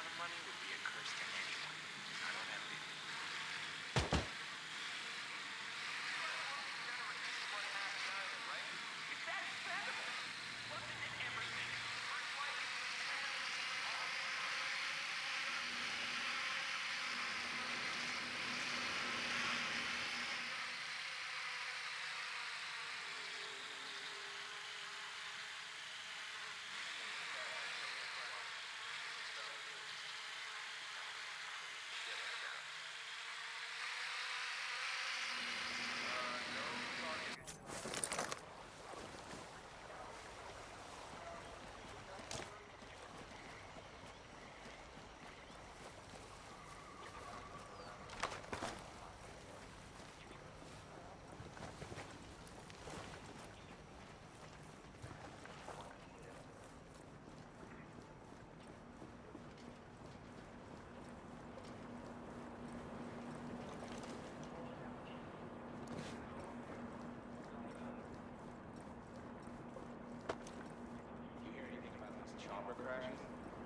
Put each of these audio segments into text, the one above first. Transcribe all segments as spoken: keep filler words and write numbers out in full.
amount of money would be a curse to anyone. I don't envy you. Crashes.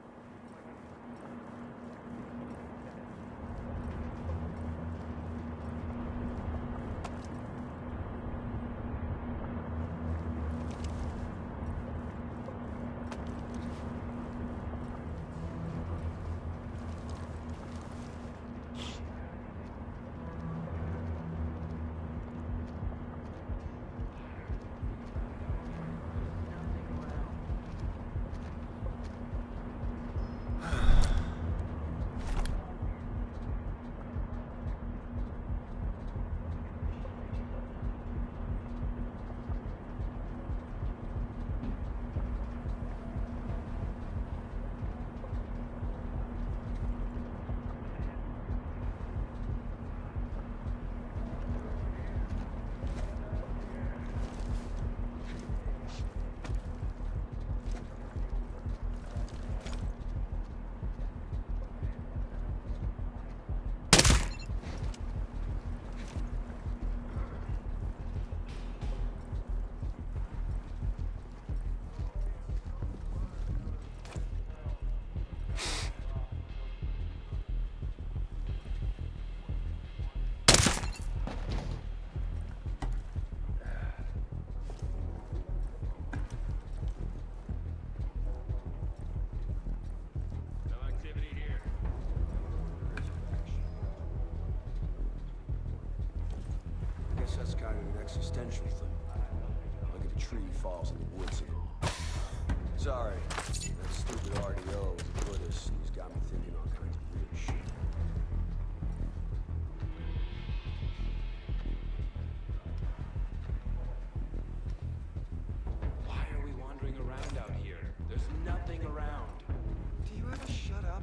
That's kind of an existential thing. Look at a tree falls in the woods and all. Sorry, that stupid R D O is a Buddhist. He's got me thinking all kinds of weird shit. Why are we wandering around out here? There's nothing around. Do you ever shut up?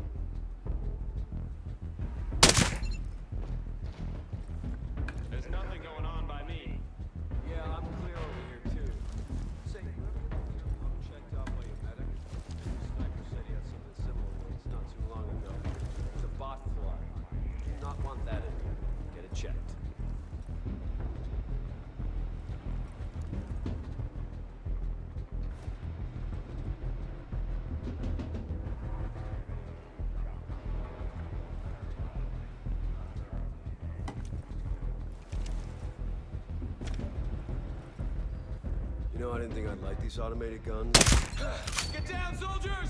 There's nothing going on by me. Yeah, I'm clear over here too. Say, you ever get your lung checked out by your medic? Sniper said he had something similar once, not too long ago. It's a bot fly. Do not want that in here. Get it checked. You know, I didn't think I'd like these automated guns. Get down, soldiers!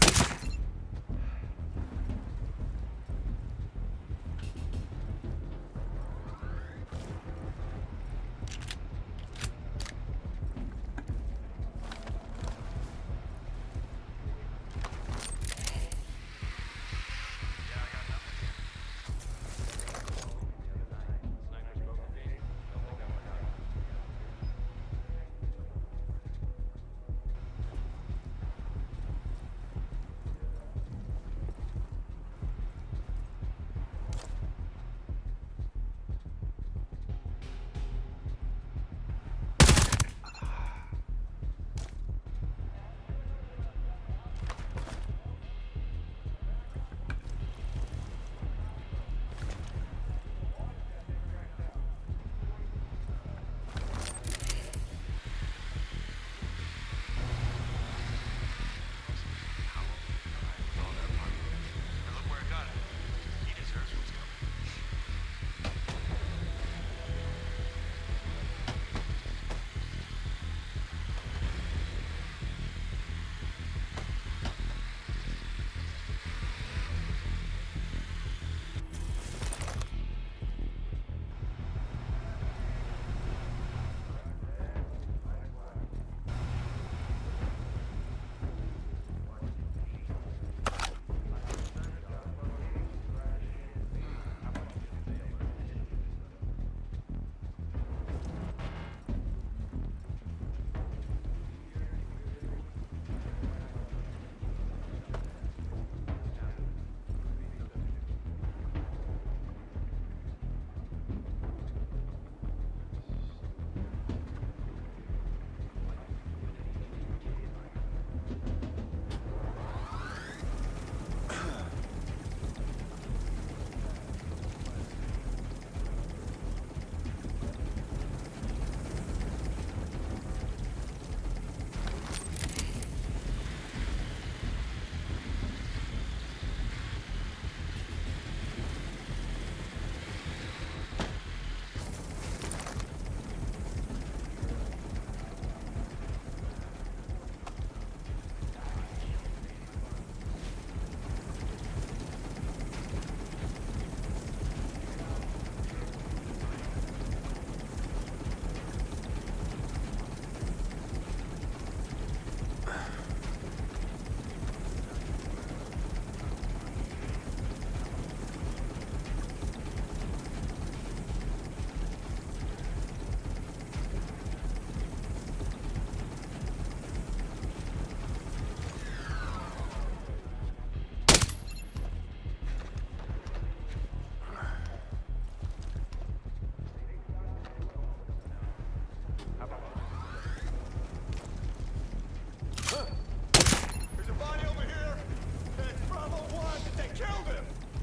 killed him!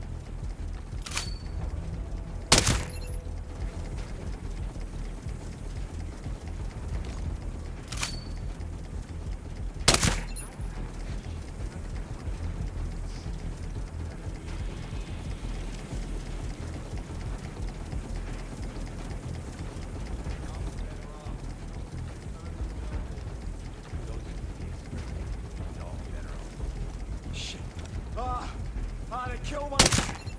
Shit. Ah! Ah, they killed my...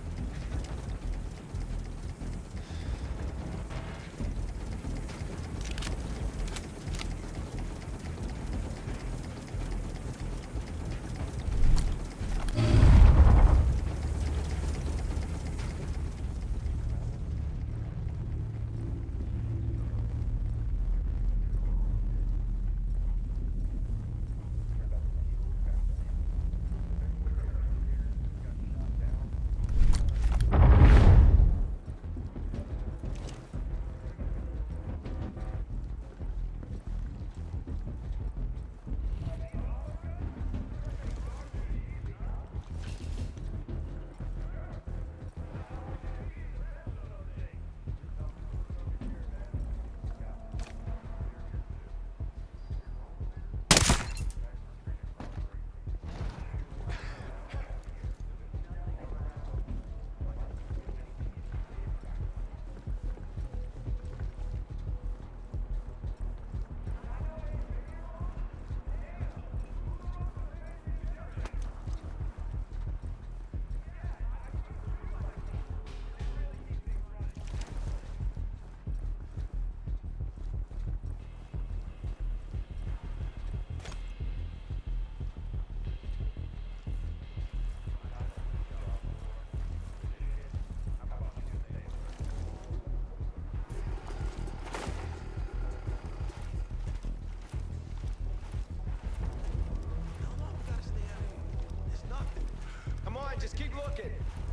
Just keep looking.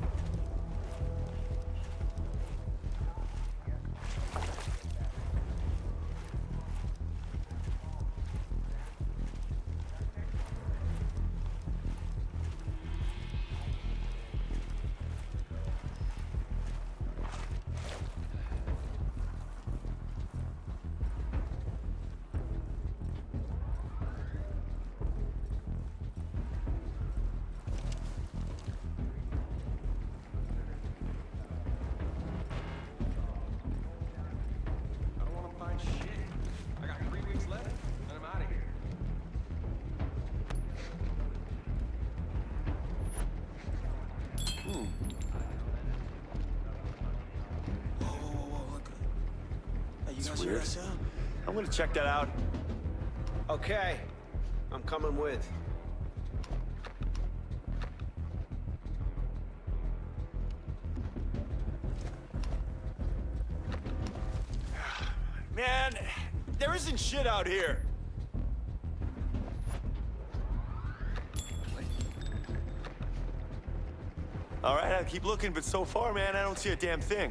It's weird. I'm gonna check that out. Okay. I'm coming with. Man, there isn't shit out here. All right, I'll keep looking, but so far, man, I don't see a damn thing.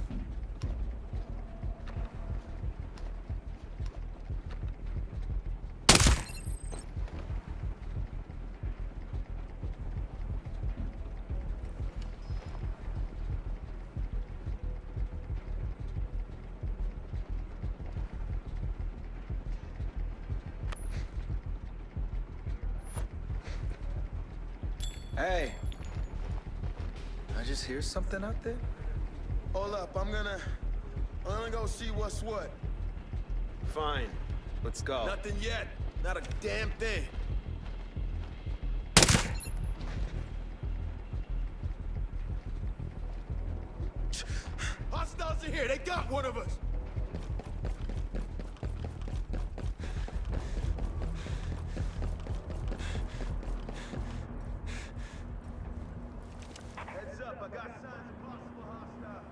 Hey. I just hear something out there? Hold up, I'm gonna... I'm gonna go see what's what. Fine. Let's go. Nothing yet. Not a damn thing. Hostiles are here. They got one of us. Heads up, I got signs of possible hostiles.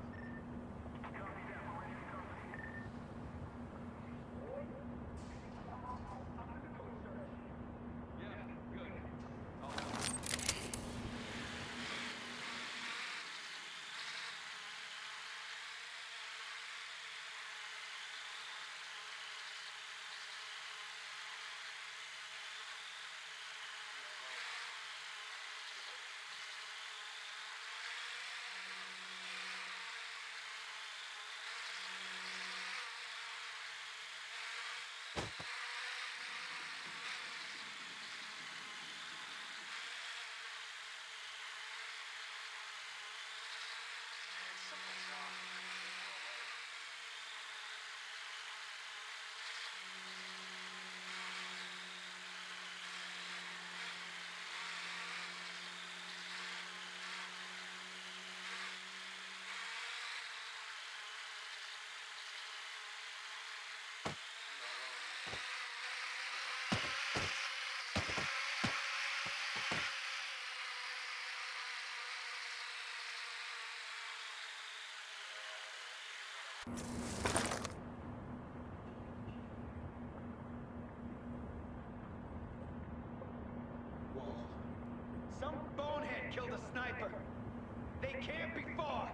sniper. They can't be far.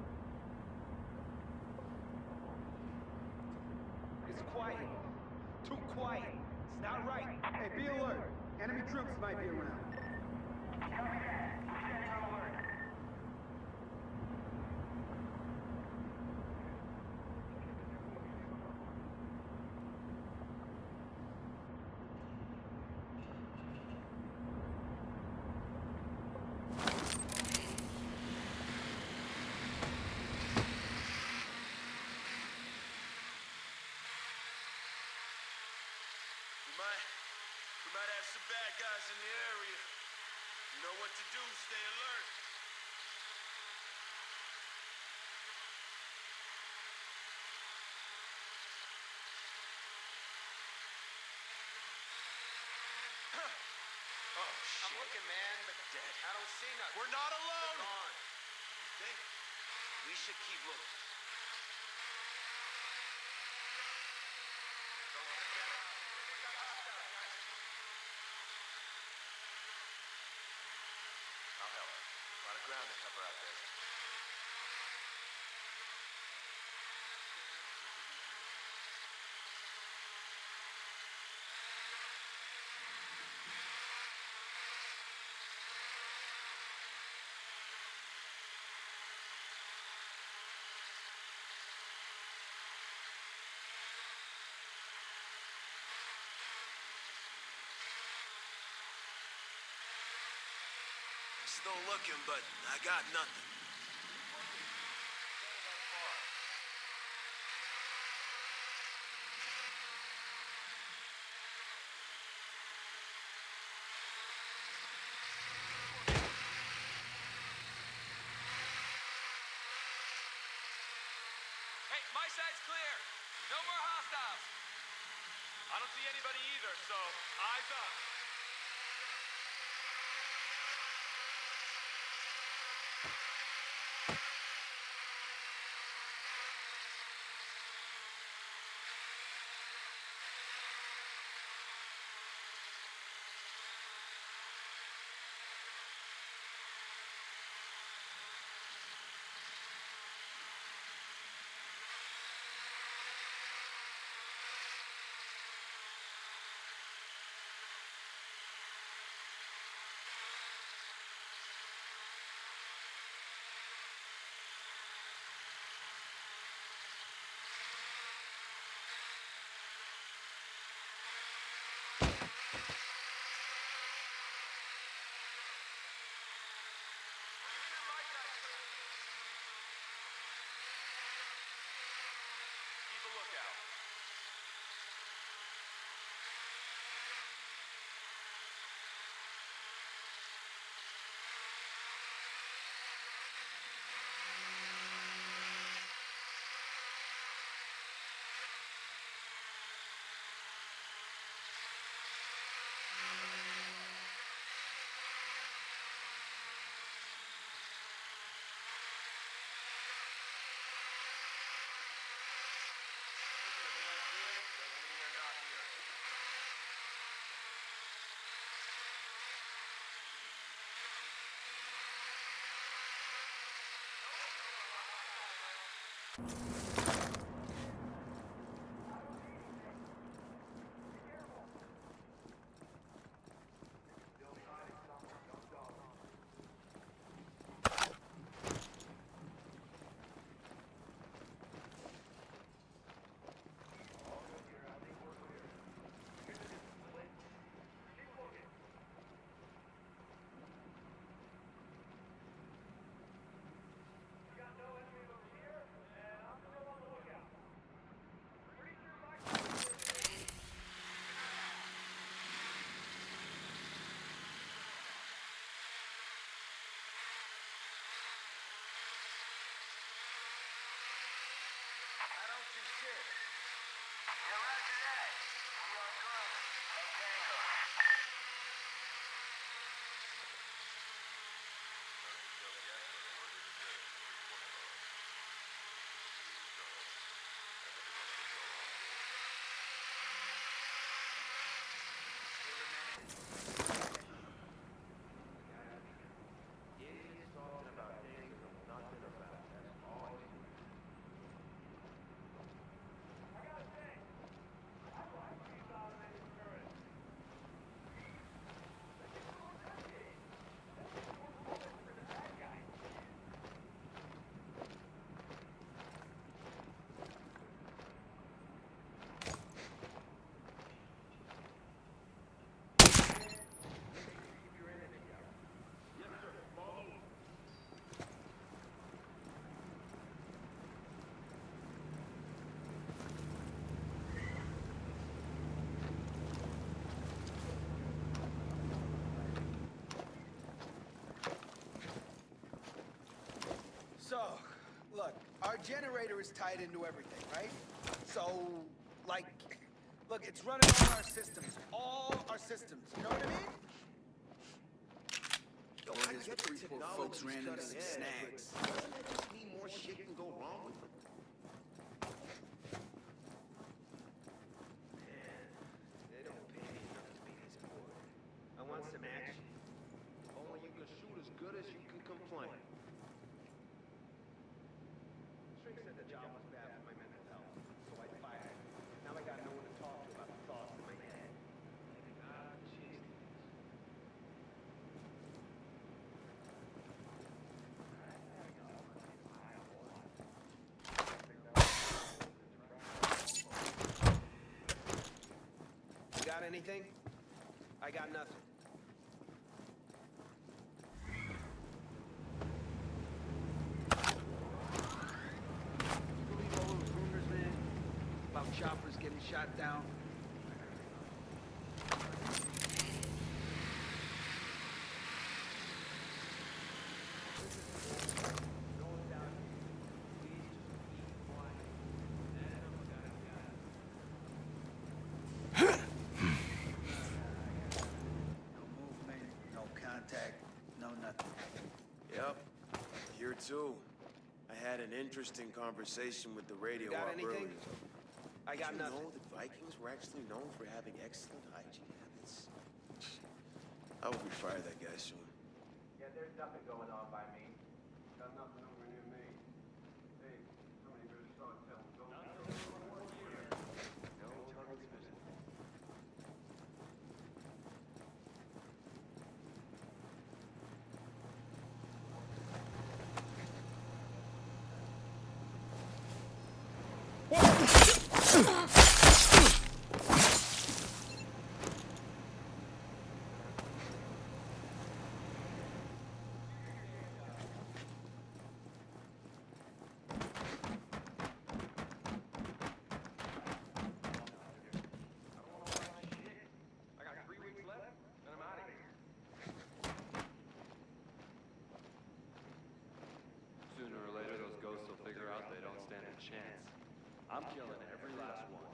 It's quiet. Too quiet. It's not right. Hey, be alert. Enemy troops might be around. We might, we might have some bad guys in the area. You know what to do, stay alert. Oh, shit. I'm looking, man, but dead. I don't see nothing. We're not alone! They're gone. You think? We should keep looking. Don't forget. We got hostiles, guys. I'll help. A lot of ground to cover out there. Still looking, but I got nothing. Hey, my side's clear. No more hostiles. I don't see anybody either, so eyes up. Keep a lookout. our generator is tied into everything, right? So, like, look, it's running all our systems. All our systems. You know what I mean? Yo, I get the technology folks ran into some snags. Doesn't that just mean more shit can go wrong with them? They don't pay me enough to be this poor. I want some action. Only you can shoot as good as you can complain. Shrink said the job was bad for my mental health, so I fired him. Now I got no one to talk to about the thoughts in my head. Ah, jeez. You got anything? I got nothing. You believe all those rumors, man? About choppers getting shot down? No movement, no contact, no nothing. Yep. Here too. I had an interesting conversation with the radio Got op anything? earlier. I got Did you nothing. know that Vikings were actually known for having excellent hygiene habits? I hope we fire that guy soon. Yeah, there's nothing going on by me. Got nothing over near me. Hey, somebody better start telling those. No targets visited. I got three weeks left, and I'm out of here. Sooner or later, those ghosts will figure out they don't stand a chance. I'm killing every last one.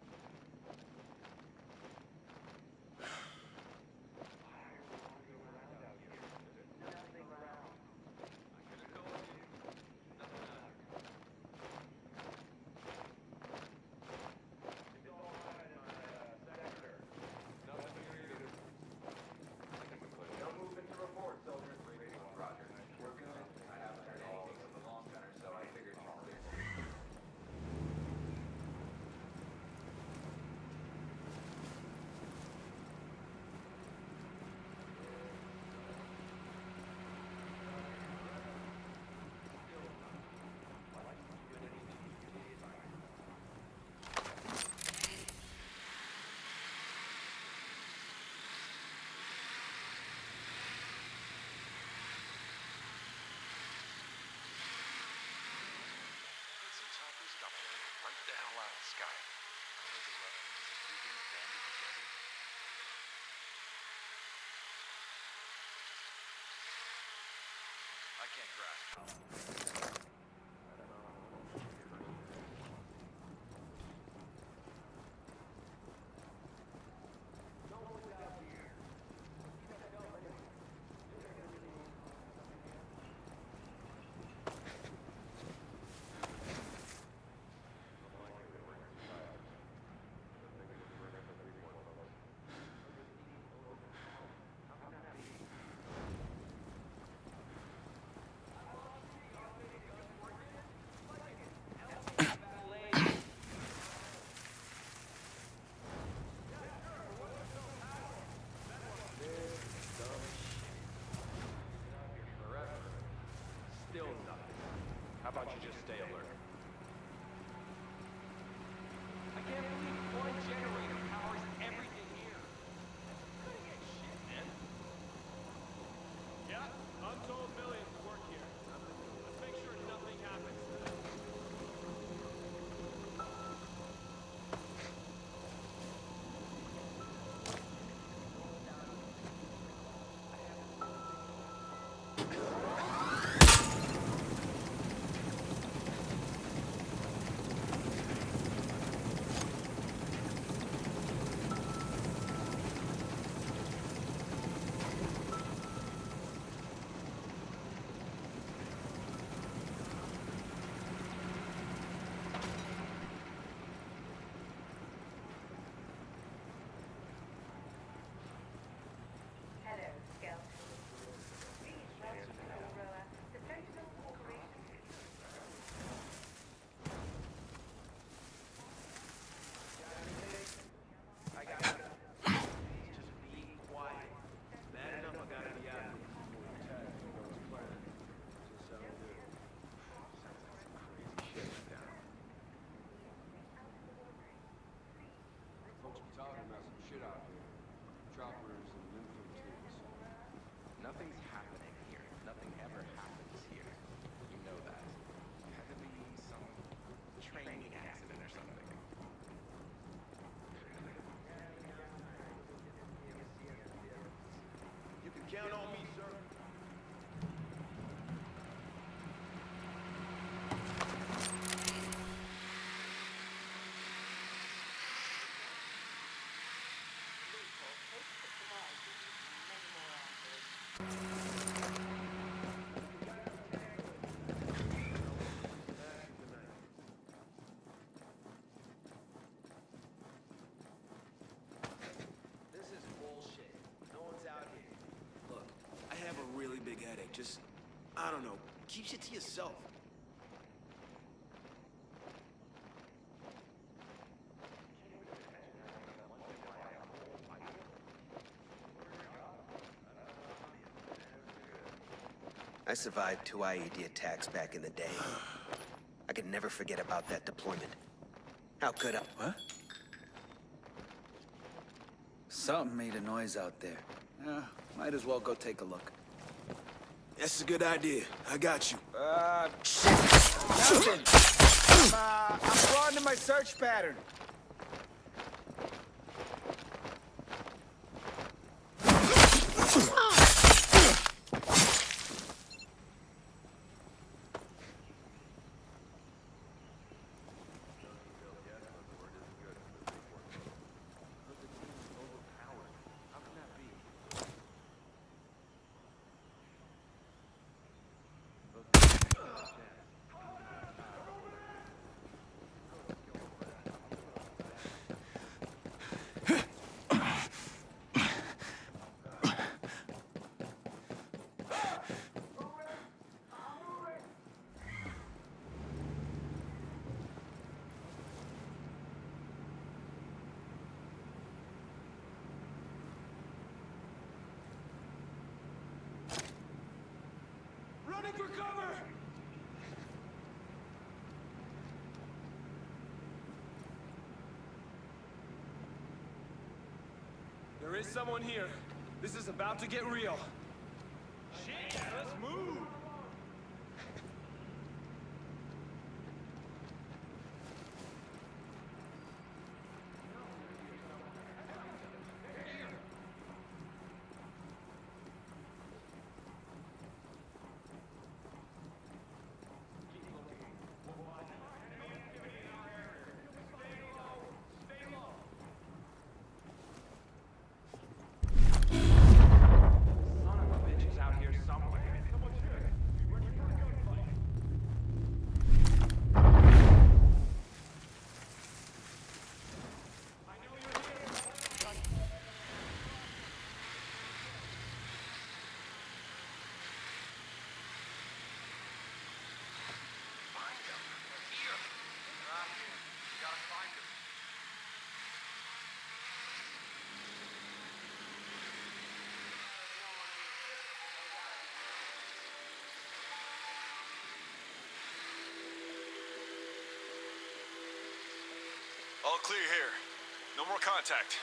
Some choppers dropping right the hell out of the sky. All of the weapons moving, banded together. I can't grasp it. Still nothing. How about you just stay alert? I can't believe one generator powers everything here. Cutting edge shit, man. Yeah, I'm told millions to work here. Let's make sure nothing happens to them. Count on me, sir. This is bullshit. No one's out here. Look, I have a really big headache. Just, I don't know, keep shit to yourself. I survived two I E D attacks back in the day. I could never forget about that deployment. How could I? What? Something made a noise out there. Yeah, might as well go take a look. That's a good idea. I got you. Uh, shit! Nothing! I'm, uh, I'm broadening my search pattern. Running for cover! There is someone here. This is about to get real. Shit, let's move! Son of a bitch is out here somewhere. Find him. Here. Not here. You gotta find him. All clear here. No more contact.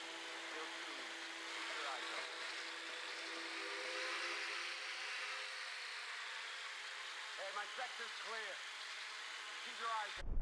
Hey, my sector's clear. Keep your eyes open.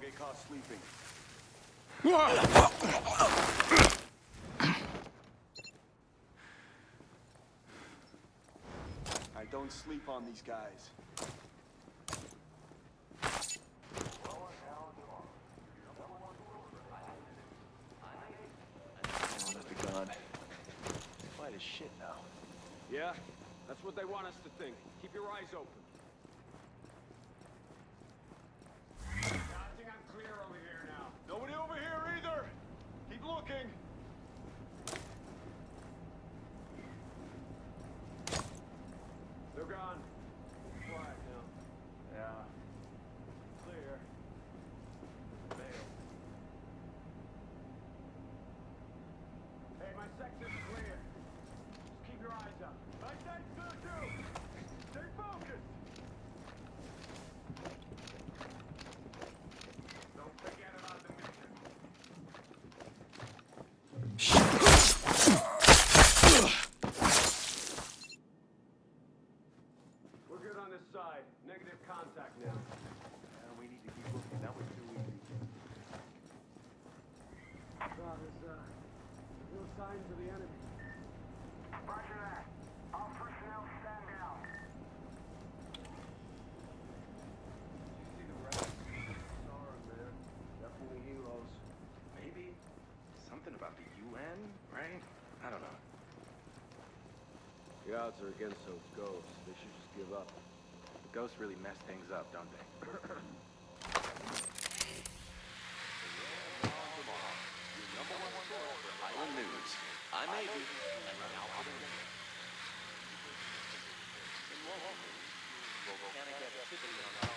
get caught sleeping. I don't sleep on these guys. Must be gone. Quiet as shit now. Yeah, that's what they want us to think. Keep your eyes open. I think I'm clear over here now. Nobody over here either! Keep looking! They're gone. Quiet now. Yeah. Clear. Fail. Hey, my sector's clear. Just keep your eyes up. My side's clear too. Stay focused. Don't forget about the mission. We're good on this side. Negative contact now. Yeah, we need to keep looking. That was too easy. God, there's, uh, no signs of the enemy. Roger that. All personnel stand down. You see the rest? Sorry, man. Definitely heroes. Maybe something about the U N, right? I don't know. The odds are against those ghosts. They should just give up. The ghosts really mess things up, don't they? Island News. I'm Maybe. Volcanic activity on the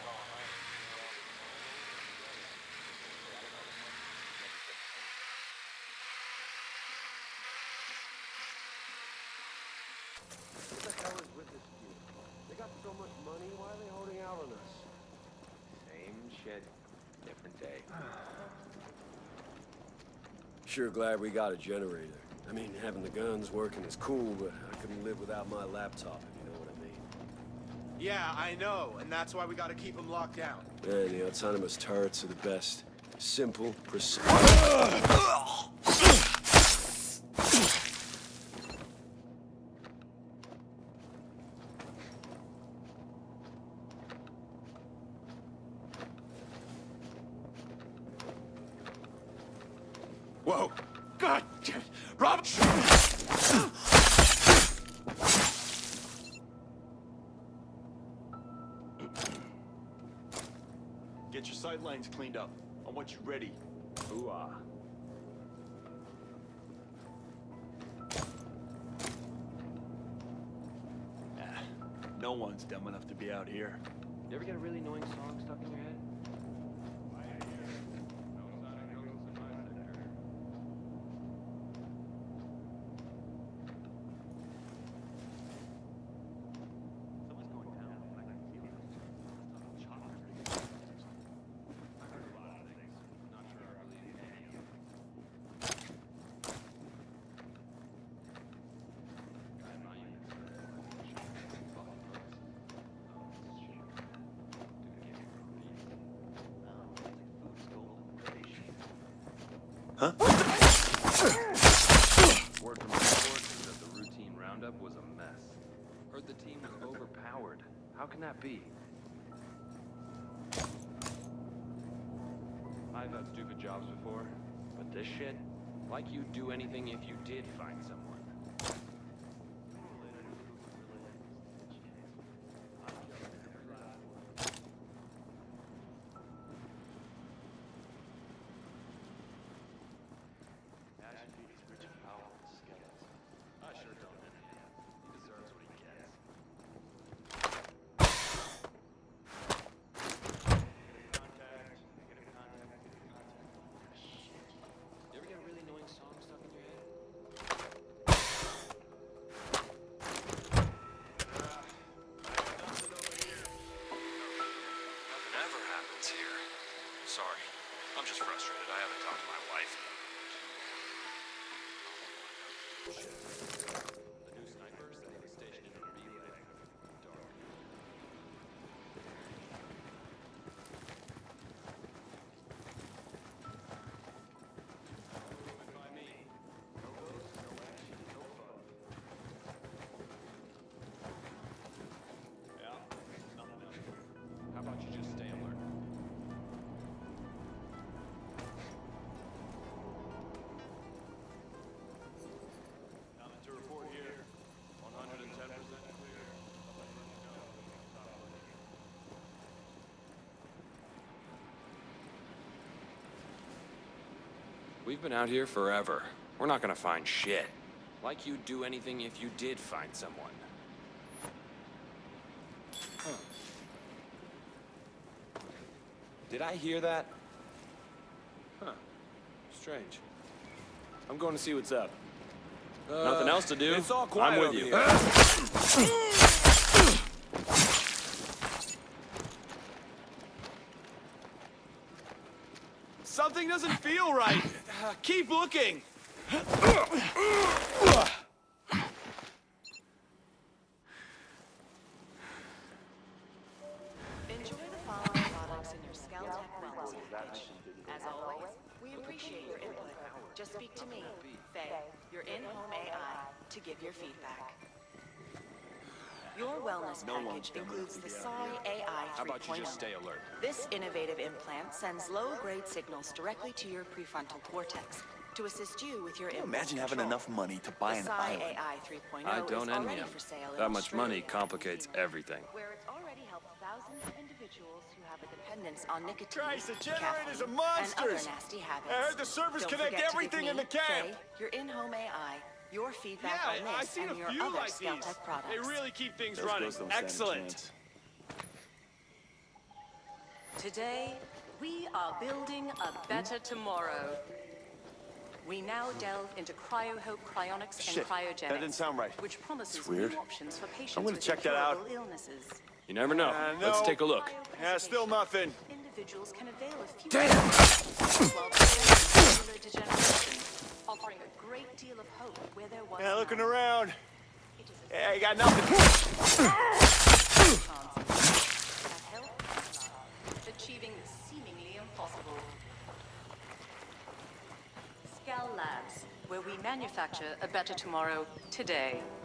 What the hell is with this dude? They got so much money, why are they holding out on us? Same shit, different day. Sure glad we got a generator. I mean, having the guns working is cool, but I couldn't live without my laptop, if you know what I mean. Yeah, I know, and that's why we gotta keep them locked down. Man, the autonomous turrets are the best. Simple, precise. Whoa! God damn it! Rob! Get your sight lines cleaned up. I want you ready. Ooh-ah. Ah, no one's dumb enough to be out here. You ever get a really annoying song stuck in your head? Huh? Word from sources that the routine roundup was a mess. Heard the team was overpowered. How can that be? I've had stupid jobs before, but this shit, like you'd do anything if you did find someone. You ever get a really annoying song stuck in your head? We've been out here forever. We're not gonna find shit. Like you'd do anything if you did find someone. Huh. Did I hear that? Huh. Strange. I'm going to see what's up. Uh, Nothing else to do? It's all quiet I'm with over you. here. Something doesn't feel right. Uh, keep looking. Enjoy the following products in your Skeltec Wellness package. As always, we appreciate your input. Just speak to me, Faye, your in-home A I, to give your feedback. Your wellness package includes the Psi A I How about you three point oh. just stay alert? This innovative implant sends low-grade signals directly to your prefrontal cortex to assist you with your impulse Imagine having control. enough money to buy The an Psi island. A I three point oh I is don't envy already him. for sale in That much money Australia, complicates everything. where it's already helped thousands of individuals who have a dependence on nicotine, Christ, the generators caffeine, are monsters! and other nasty habits. I heard the servers Don't connect forget to everything give in me, the camp. Faye, your in-home A I, your feedback Yeah, on I've this seen and a your few other like these. Skeltec products. They really keep things Those running. girls don't stand a Excellent. chance. Today, we are building a better tomorrow. We now delve into cryo-hope cryonics Shit, and cryogenics, that didn't sound right. which promises It's weird. new options for patients I'm gonna with check that out. incurable illnesses. You never know. Uh, Let's no. take a look. Yeah, still nothing. Individuals can avail of few Damn! while preventing cellular degeneration, offering a great deal of hope where there was Yeah, looking none. around. It is a Yeah, I got nothing. chance that help us achieving the seemingly impossible. Skal Labs, where we manufacture a better tomorrow today.